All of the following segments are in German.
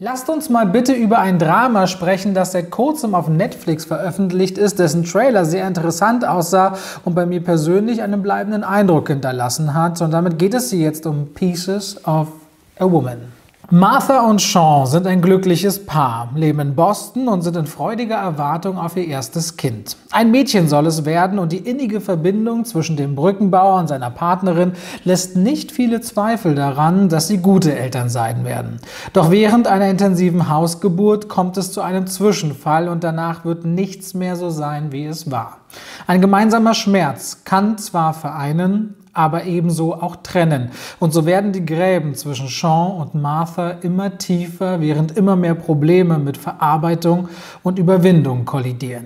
Lasst uns mal bitte über ein Drama sprechen, das seit kurzem auf Netflix veröffentlicht ist, dessen Trailer sehr interessant aussah und bei mir persönlich einen bleibenden Eindruck hinterlassen hat. Und damit geht es hier jetzt um Pieces of a Woman. Martha und Sean sind ein glückliches Paar, leben in Boston und sind in freudiger Erwartung auf ihr erstes Kind. Ein Mädchen soll es werden und die innige Verbindung zwischen dem Brückenbauer und seiner Partnerin lässt nicht viele Zweifel daran, dass sie gute Eltern sein werden. Doch während einer intensiven Hausgeburt kommt es zu einem Zwischenfall und danach wird nichts mehr so sein, wie es war. Ein gemeinsamer Schmerz kann zwar vereinen, aber ebenso auch trennen. Und so werden die Gräben zwischen Sean und Martha immer tiefer, während immer mehr Probleme mit Verarbeitung und Überwindung kollidieren.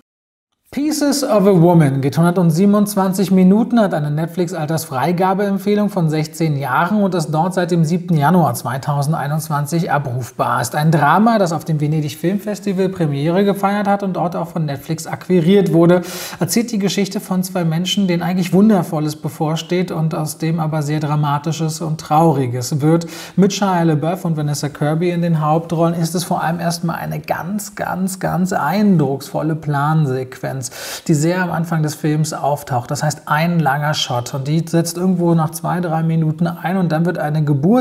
Pieces of a Woman geht 127 Minuten, hat eine Netflix-Altersfreigabeempfehlung von 16 Jahren und ist dort seit dem 7. Januar 2021 abrufbar. Ist ein Drama, das auf dem Venedig Filmfestival Premiere gefeiert hat und dort auch von Netflix akquiriert wurde. Erzählt die Geschichte von zwei Menschen, denen eigentlich Wundervolles bevorsteht und aus dem aber sehr Dramatisches und Trauriges wird. Mit Shia LaBeouf und Vanessa Kirby in den Hauptrollen ist es vor allem erstmal eine ganz eindrucksvolle Plansequenz, die sehr am Anfang des Films auftaucht. Das heißt, ein langer Shot und die setzt irgendwo nach 2-3 Minuten ein und dann wird eine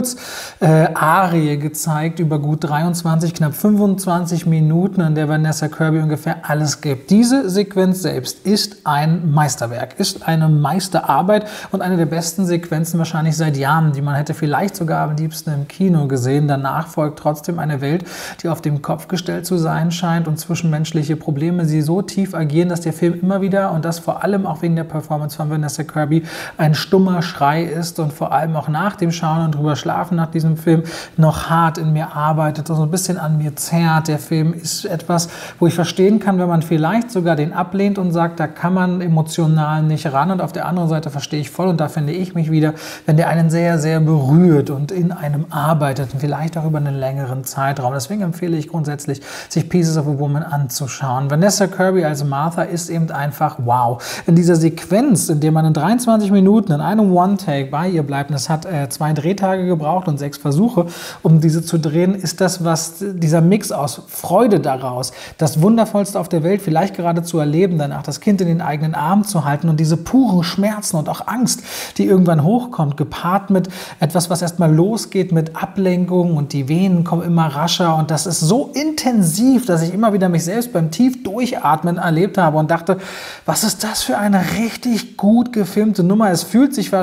Geburtsarie gezeigt über gut 23, knapp 25 Minuten, in der Vanessa Kirby ungefähr alles gibt. Diese Sequenz selbst ist ein Meisterwerk, ist eine Meisterarbeit und eine der besten Sequenzen wahrscheinlich seit Jahren, die man hätte vielleicht sogar am liebsten im Kino gesehen. Danach folgt trotzdem eine Welt, die auf den Kopf gestellt zu sein scheint und zwischenmenschliche Probleme, sie so tief agieren, dass der Film immer wieder, und das vor allem auch wegen der Performance von Vanessa Kirby, ein stummer Schrei ist und vor allem auch nach dem Schauen und drüber schlafen nach diesem Film noch hart in mir arbeitet und so ein bisschen an mir zerrt. Der Film ist etwas, wo ich verstehen kann, wenn man vielleicht sogar den ablehnt und sagt, da kann man emotional nicht ran, und auf der anderen Seite verstehe ich voll, und da finde ich mich wieder, wenn der einen sehr berührt und in einem arbeitet und vielleicht auch über einen längeren Zeitraum. Deswegen empfehle ich grundsätzlich, sich Pieces of a Woman anzuschauen. Vanessa Kirby als Martha ist eben einfach wow. In dieser Sequenz, in der man in 23 Minuten in einem One-Take bei ihr bleibt, und es hat 2 Drehtage gebraucht und 6 Versuche, um diese zu drehen, ist das, was dieser Mix aus Freude daraus, das Wundervollste auf der Welt vielleicht gerade zu erleben, danach das Kind in den eigenen Arm zu halten und diese puren Schmerzen und auch Angst, die irgendwann hochkommt, gepaart mit etwas, was erstmal losgeht mit Ablenkung und die Venen kommen immer rascher, und das ist so intensiv, dass ich immer wieder mich selbst beim tief Durchatmen erlebt habe und dachte, was ist das für eine richtig gut gefilmte Nummer? Es fühlt sich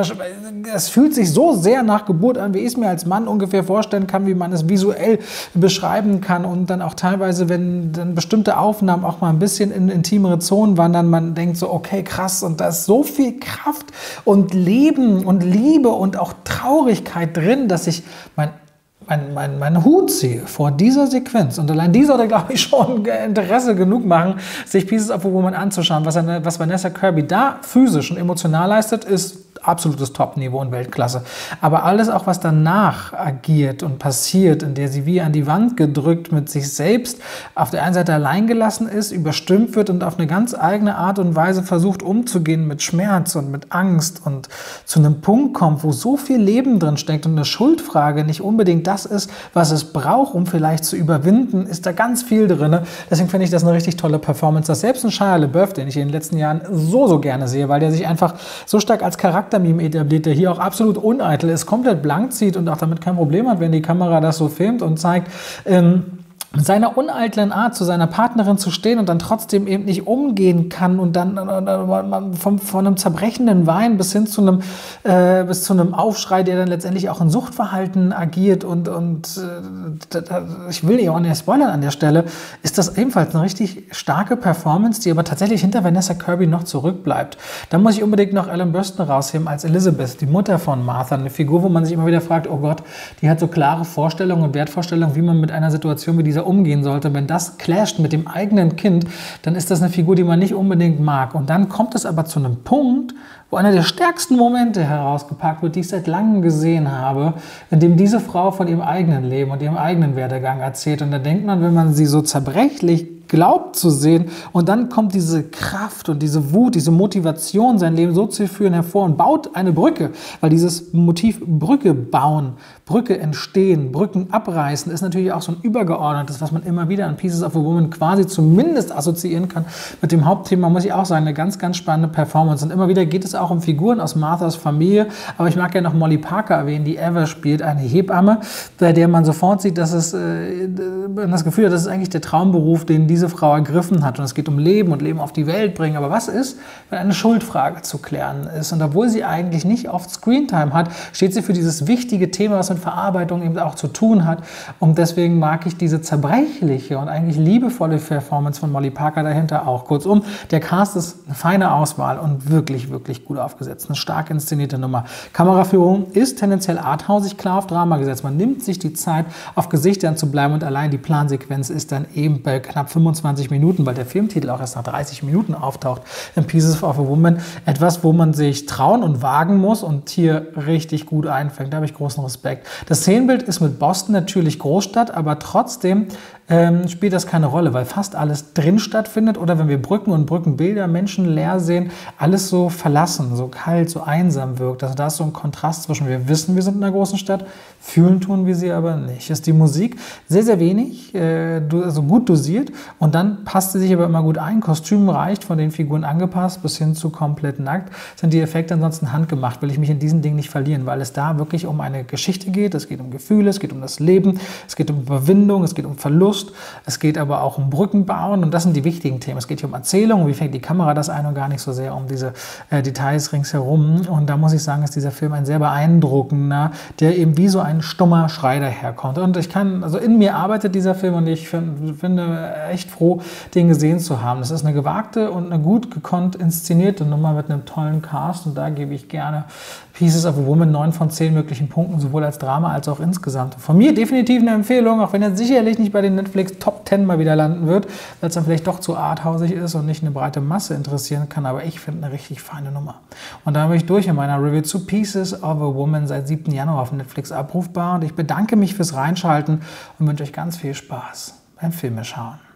so sehr nach Geburt an, wie ich es mir als Mann ungefähr vorstellen kann, wie man es visuell beschreiben kann, und dann auch teilweise, wenn dann bestimmte Aufnahmen auch mal ein bisschen in intimere Zonen wandern, man denkt so, okay, krass, und da ist so viel Kraft und Leben und Liebe und auch Traurigkeit drin, dass ich meinen Hut ziehe vor dieser Sequenz. Und allein die sollte, glaube ich, schon Interesse genug machen, sich Pieces of a Woman anzuschauen. Was Vanessa Kirby da physisch und emotional leistet, ist absolutes Top-Niveau und Weltklasse. Aber alles auch, was danach agiert und passiert, in der sie wie an die Wand gedrückt mit sich selbst auf der einen Seite allein gelassen ist, überstimmt wird und auf eine ganz eigene Art und Weise versucht umzugehen mit Schmerz und mit Angst und zu einem Punkt kommt, wo so viel Leben drin steckt und eine Schuldfrage nicht unbedingt das ist, was es braucht, um vielleicht zu überwinden, ist da ganz viel drin. Deswegen finde ich das eine richtig tolle Performance. Das selbst ein Shia LaBeouf, den ich in den letzten Jahren so gerne sehe, weil der sich einfach so stark als Charaktermeme etabliert, der hier auch absolut uneitel ist, komplett blank zieht und auch damit kein Problem hat, wenn die Kamera das so filmt und zeigt, mit seiner uneitlen Art zu seiner Partnerin zu stehen und dann trotzdem eben nicht umgehen kann und dann von einem zerbrechenden Wein bis hin zu einem Aufschrei, der dann letztendlich auch in Suchtverhalten agiert und ich will auch nicht spoilern an der Stelle, ist das ebenfalls eine richtig starke Performance, die aber tatsächlich hinter Vanessa Kirby noch zurückbleibt. Da muss ich unbedingt noch Ellen Burstyn rausheben als Elizabeth, die Mutter von Martha, eine Figur, wo man sich immer wieder fragt, oh Gott, die hat so klare Vorstellungen und Wertvorstellungen, wie man mit einer Situation wie dieser umgehen sollte. Wenn das clasht mit dem eigenen Kind, dann ist das eine Figur, die man nicht unbedingt mag. Und dann kommt es aber zu einem Punkt, wo einer der stärksten Momente herausgepackt wird, die ich seit langem gesehen habe, in dem diese Frau von ihrem eigenen Leben und ihrem eigenen Werdegang erzählt. Und da denkt man, wenn man sie so zerbrechlich glaubt zu sehen. Und dann kommt diese Kraft und diese Wut, diese Motivation, sein Leben so zu führen, hervor und baut eine Brücke. Weil dieses Motiv Brücke bauen, Brücke entstehen, Brücken abreißen, ist natürlich auch so ein übergeordnetes, was man immer wieder an Pieces of a Woman quasi zumindest assoziieren kann mit dem Hauptthema, muss ich auch sagen, eine ganz, ganz spannende Performance. Und immer wieder geht es auch um Figuren aus Marthas Familie, aber ich mag ja noch Molly Parker erwähnen, die Eva spielt, eine Hebamme, bei der man sofort sieht, dass man das Gefühl hat, das ist eigentlich der Traumberuf, den diese Frau ergriffen hat. Und es geht um Leben und Leben auf die Welt bringen. Aber was ist, wenn eine Schuldfrage zu klären ist? Und obwohl sie eigentlich nicht oft Screentime hat, steht sie für dieses wichtige Thema, was mit Verarbeitung eben auch zu tun hat. Und deswegen mag ich diese zerbrechliche und eigentlich liebevolle Performance von Molly Parker dahinter auch. Kurzum, der Cast ist eine feine Auswahl und wirklich, wirklich gut aufgesetzt. Eine stark inszenierte Nummer. Kameraführung ist tendenziell arthausig, klar auf Drama gesetzt. Man nimmt sich die Zeit, auf Gesichtern zu bleiben und allein die Plansequenz ist dann eben bei knapp 25 Minuten, weil der Filmtitel auch erst nach 30 Minuten auftaucht, in Pieces of a Woman, etwas, wo man sich trauen und wagen muss und hier richtig gut einfängt. Da habe ich großen Respekt. Das Szenenbild ist mit Boston natürlich Großstadt, aber trotzdem spielt das keine Rolle, weil fast alles drin stattfindet oder wenn wir Brücken und Brückenbilder, Menschen leer sehen, alles so verlassen, so kalt, so einsam wirkt. Also da ist so ein Kontrast zwischen, wir wissen, wir sind in einer großen Stadt, fühlen tun wir sie aber nicht. Ist die Musik sehr, sehr wenig, also gut dosiert und dann passt sie sich aber immer gut ein. Kostüm reicht, von den Figuren angepasst, bis hin zu komplett nackt. Sind die Effekte ansonsten handgemacht, will ich mich in diesen Dingen nicht verlieren, weil es da wirklich um eine Geschichte geht, es geht um Gefühle, es geht um das Leben, es geht um Überwindung, es geht um Verlust, es geht aber auch um Brückenbauen und das sind die wichtigen Themen. Es geht hier um Erzählung, wie fängt die Kamera das ein und gar nicht so sehr um diese Details ringsherum. Und da muss ich sagen, ist dieser Film ein sehr beeindruckender, der eben wie so ein stummer Schrei daherkommt. Und also in mir arbeitet dieser Film und ich finde echt froh, den gesehen zu haben. Das ist eine gewagte und eine gut gekonnt inszenierte Nummer mit einem tollen Cast und da gebe ich gerne Pieces of a Woman 9 von 10 möglichen Punkten, sowohl als Drama als auch insgesamt. Von mir definitiv eine Empfehlung, auch wenn er sicherlich nicht bei den Netflix Top 10 mal wieder landen wird, weil es dann vielleicht doch zu arthausig ist und nicht eine breite Masse interessieren kann, aber ich finde eine richtig feine Nummer. Und da bin ich durch in meiner Review zu Pieces of a Woman seit 7. Januar auf Netflix abrufbar und ich bedanke mich fürs Reinschalten und wünsche euch ganz viel Spaß beim Filmeschauen.